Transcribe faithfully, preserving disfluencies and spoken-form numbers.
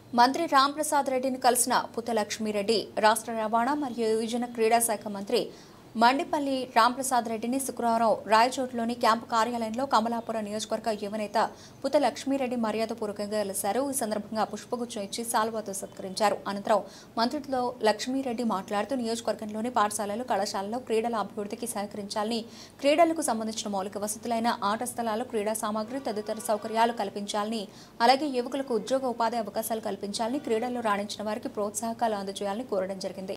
మంత్రి రాంప్రసాద్ రెడ్డిని కలిసిన పుత్తలక్ష్మిరెడ్డి రాష్ట్ర రవాణా మరియు యువజన క్రీడా శాఖ మంత్రి మండిపల్లి రాంప్రసాద్ రెడ్డిని శుక్రవారం రాయచోట్లోని క్యాంపు కార్యాలయంలో కమలాపురం నియోజకవర్గ యువనేత పుత్తలక్ష్మిరెడ్డి మర్యాదపూర్వకంగా కలిశారు. ఈ సందర్భంగా పుష్పగుచ్చం ఇచ్చి సాల్వాతో సత్కరించారు. అనంతరం మంత్రితో లక్ష్మిరెడ్డి మాట్లాడుతూ నియోజకవర్గంలోని పాఠశాలలు, కళాశాలలో క్రీడల అభివృద్ధికి సహకరించాలని, క్రీడలకు సంబంధించిన మౌలిక వసతులైన ఆట స్థలాలు, క్రీడా సామాగ్రి తదితర సౌకర్యాలు కల్పించాలని, అలాగే యువకులకు ఉద్యోగ ఉపాధి అవకాశాలు కల్పించాలని, క్రీడల్లో రాణించిన వారికి ప్రోత్సాహకాలు అందజేయాలని కోరడం జరిగింది.